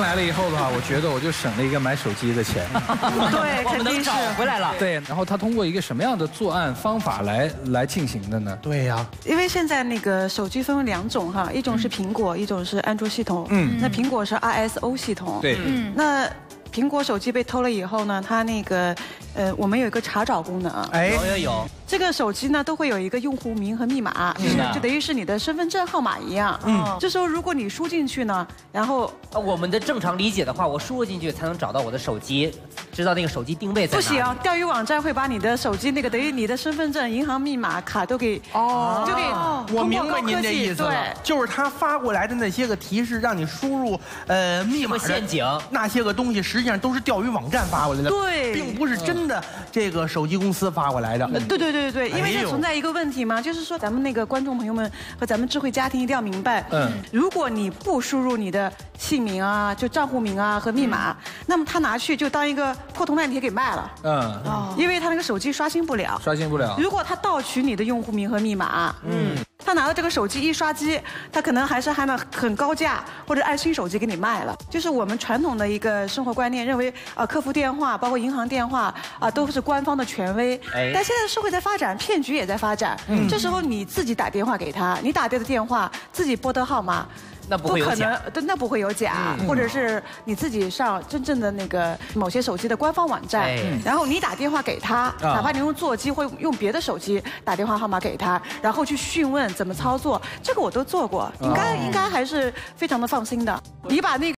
来了以后的话，我觉得我就省了一个买手机的钱。 对，肯定是回来了。 对，然后他通过一个什么样的作案方法来进行的呢？ 对呀， 因为现在那个手机分为2种哈，一种是苹果，一种是安卓系统。那苹果是 ISO 系统。 对， 那苹果手机被偷了以后呢，它那个我们有一个查找功能。 哎， 有。 这个手机呢都会有一个用户名和密码，就等于是你的身份证号码一样。这时候如果你输进去呢，然后我们的正常理解的话，我输入进去才能找到我的手机，知道那个手机定位在哪。 不行，钓鱼网站会把你的手机那个等于你的身份证、银行密码卡都给就给。 我明白您这意思了， 对， 就是他发过来的那些个提示，让你输入密码陷阱那些个东西，实际上都是钓鱼网站发过来的， 对， 并不是真的这个手机公司发过来的。 对，因为这存在一个问题嘛，就是说咱们那个观众朋友们和咱们智慧家庭一定要明白，如果你不输入你的姓名啊、就账户名啊和密码，那么他拿去就当一个破铜烂铁给卖了。因为他那个手机刷新不了。如果他盗取你的用户名和密码，他拿到这个手机一刷机，他可能还是喊了很高价或者按新手机给你卖了。就是我们传统的一个生活观念，认为客服电话包括银行电话都是官方的权威。但现在社会在发展，骗局也在发展。这时候你自己打电话给他，你打对的电话，自己拨的号码。 那不会有假， 那不会有假，或者是你自己上真正的那个某些手机的官方网站，然后你打电话给他，哪怕你用座机或用别的手机打电话号码给他，然后去询问怎么操作，这个我都做过，应该还是非常的放心的。你把那个。